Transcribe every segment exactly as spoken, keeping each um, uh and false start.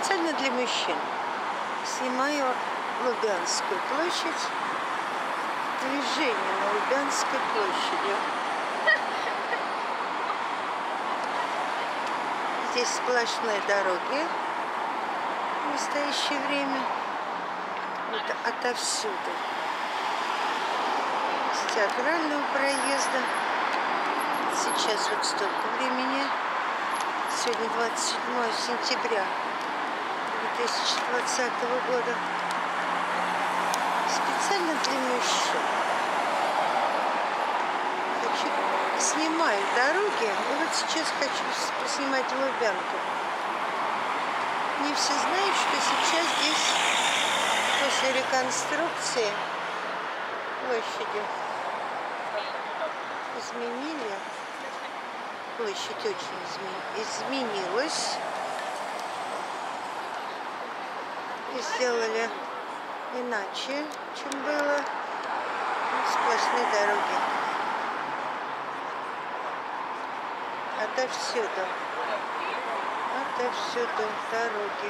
Специально для мужчин. Снимаю Лубянскую площадь. Движение на Лубянской площади. Здесь сплошные дороги в настоящее время. Вот отовсюду. С театрального проезда. Сейчас вот столько времени. Сегодня двадцать седьмое сентября две тысячи двадцатого года. Специально для мужчин. Хочу... Снимаю дороги. И вот сейчас хочу поснимать Лубянку. Не все знают, что сейчас здесь после реконструкции площади изменили. Площадь очень изменилась. И сделали иначе, чем было. Сплошные дороги. Отовсюду. Отовсюду дороги.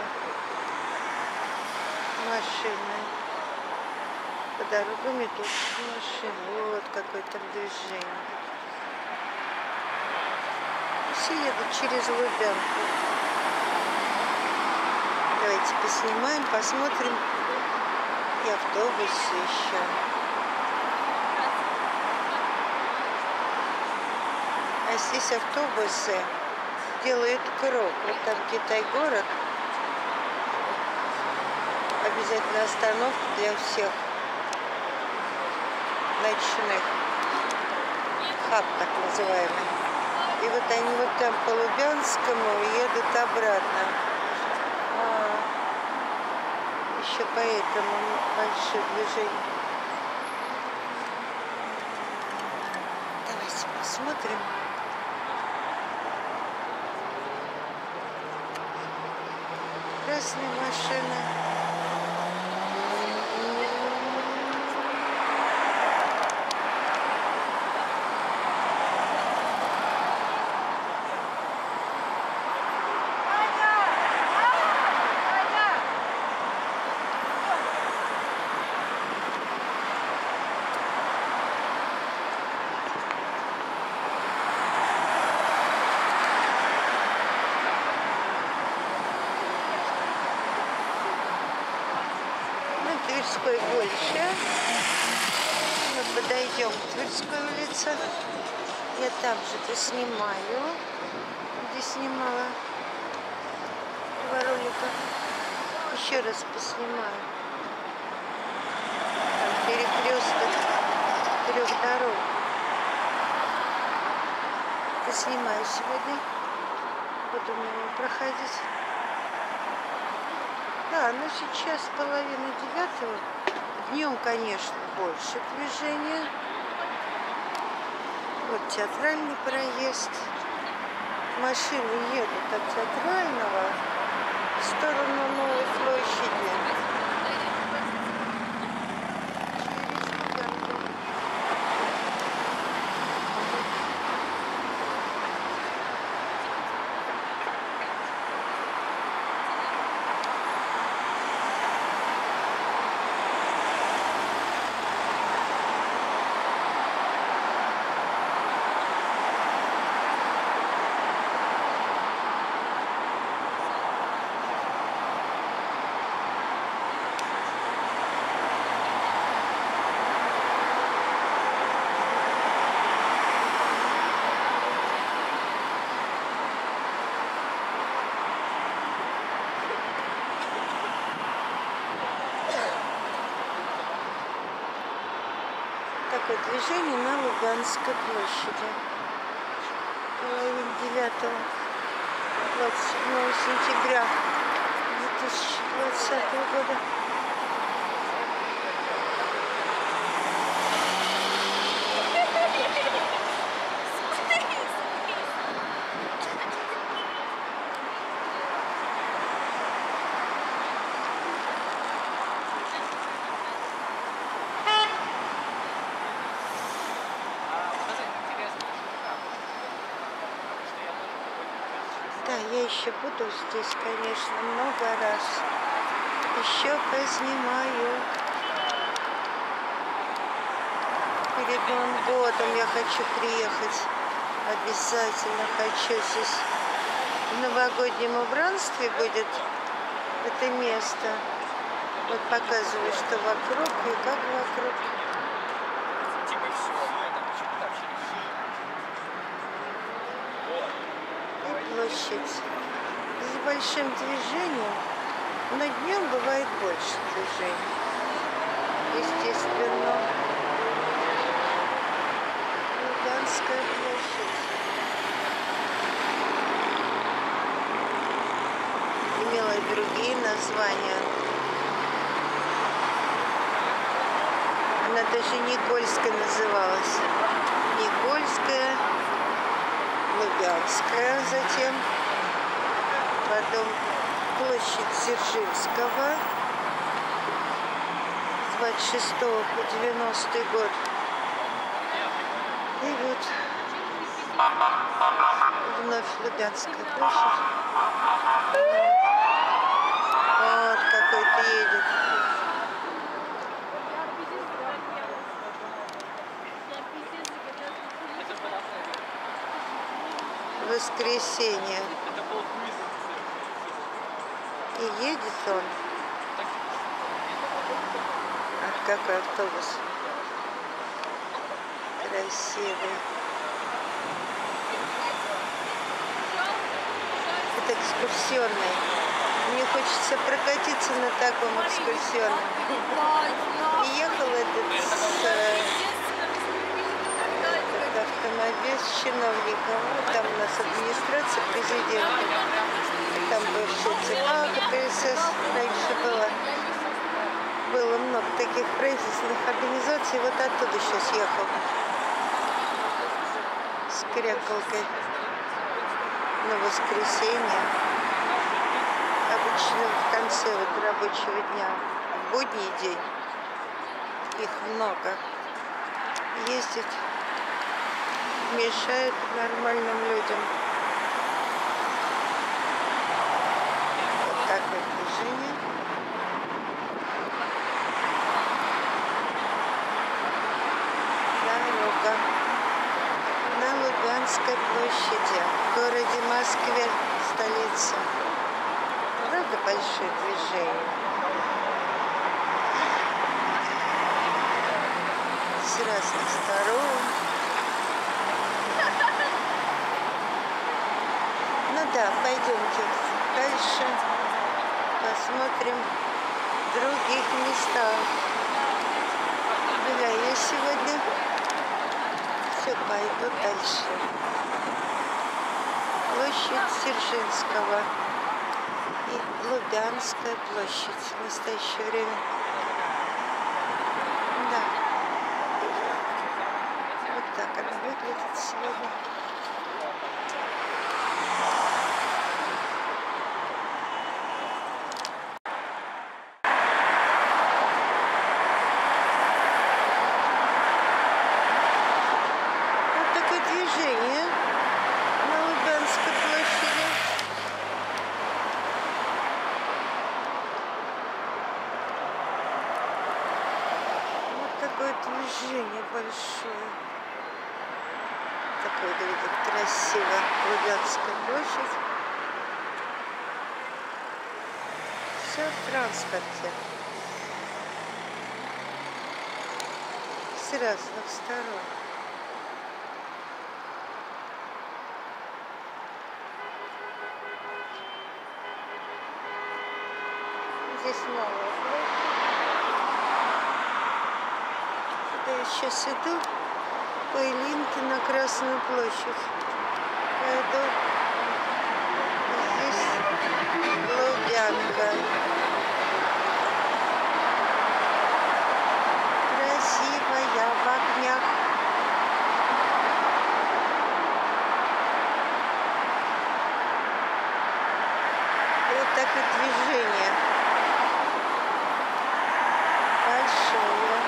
Машины. По дорогам идут машины. Вот какое там движение. Все едут через Лубянку. Давайте поснимаем, посмотрим. И автобусы еще. А здесь автобусы делают круг. Вот там Китай-город. Обязательно остановка для всех ночных. Хаб так называемый. И вот они вот там по Лубянскому едут обратно. А, еще поэтому большое движение. Давайте посмотрим. Красные машины. Тверской больше. Мы подойдем к Тверской улице. Я там же поснимаю, где снимала два ролика. Еще раз поснимаю. Там перекресток трех дорог. Поснимаю сегодня. Буду мимо проходить. Да, но сейчас половина девятого. Днем, конечно, больше движения. Вот театральный проезд. Машины едут от театрального в сторону Новой площади. Такое движение на Лубянской площади. Половина девятого, двадцать седьмого сентября две тысячи двадцатого года. я еще буду здесь, конечно, много раз. Еще поснимаю. Перед Новым годом я хочу приехать. Обязательно хочу. Здесь в новогоднем убранстве будет это место. Вот показываю, что вокруг и как вокруг. И площадь с большим движением, но днем бывает больше движения. Естественно. Лубянская площадь. Имела и другие названия. Она даже Никольская называлась. Никольская, Лубянская затем. Потом площадь Дзержинского. С двадцать шестого по девяностый год. И вот вновь Лубянская площадь. Вот какой-то едет. Воскресенье. И едет он. А какой автобус красивый. Это экскурсионный. Мне хочется прокатиться на таком экскурсионном. И ехал этот с, автомобиль с чиновником. Вот там у нас администрация президента. Там бывший ЦК, КПСС раньше было. Было много таких правительственных организаций. Вот оттуда сейчас ехал. С крякалкой на воскресенье. Обычно в конце вот рабочего дня. В будний день их много. Ездить мешает нормальным людям. Вот такое движение. Дорога на Лубянской площади, в городе Москве, столице. Правда, большое движение. С разных сторон. Ну да, пойдемте дальше, посмотрим в других местах. Бля, я сегодня все пойду дальше. Площадь Дзержинского и Лубянская площадь в настоящее время. Да. Вот так она выглядит сегодня. Движение большое. Такой выглядит красиво. Лубянская площадь. Все в транспорте. С разных сторон. Здесь новая площадь. Я сейчас иду по Ильинке на Красную площадь. Пойду. Здесь Лубянка. Красивая в огнях. Вот так и движение. Большое.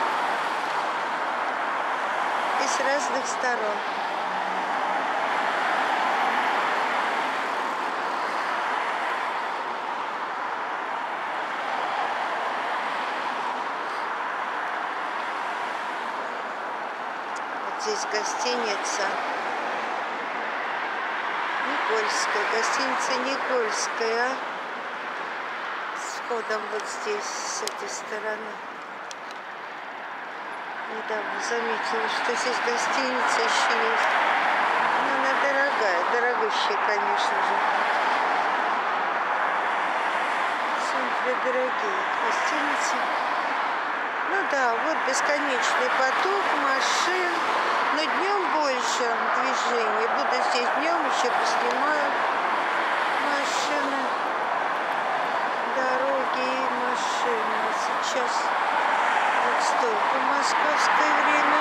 С разных сторон. здесь гостиница. Никольская, гостиница Никольская. С входом вот здесь, с этой стороны. Недавно заметила, что здесь гостиница еще есть. Но она дорогая, дорогущая, конечно же. Центры дорогие гостиницы. Ну да, вот бесконечный поток машин. Но днем больше движения. Буду здесь днем, еще поснимаю машины, дороги и машины. Сейчас вот столько московское время.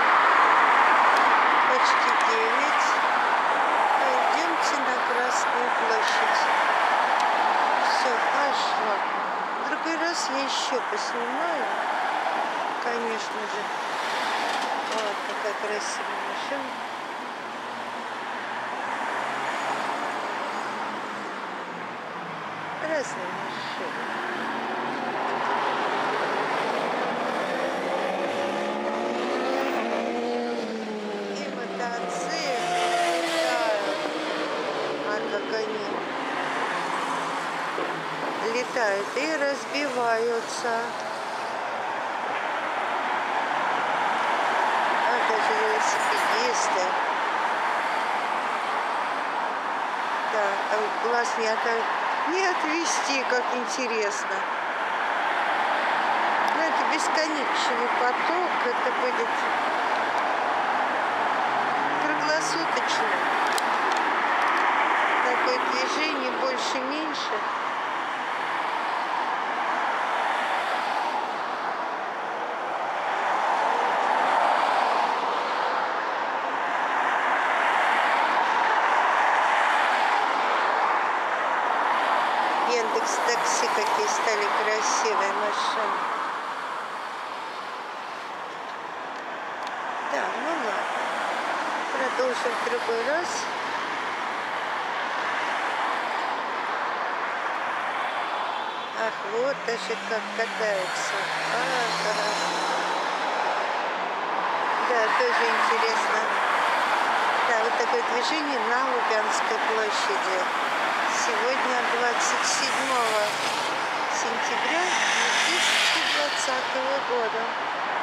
Почти девять. Пойдемте на Красную площадь. Все, пошла. В другой раз я еще поснимаю, конечно же. Вот какая красивая машина. Разные машины. И мотоциклы летают. А как они летают и разбиваются. Велосипедисты. Да, а глаз не, от... не отвести, как интересно. Но это бесконечный поток, это будет круглосуточно. Такое движение больше-меньше. Яндекс.Такси какие стали красивые машины. Да, ну ладно. Продолжим в другой раз. Ах, вот даже как катаются. А, хорошо. Да, тоже интересно. Да, вот такое движение на Лубянской площади. Сегодня двадцать седьмого сентября две тысячи двадцатого года.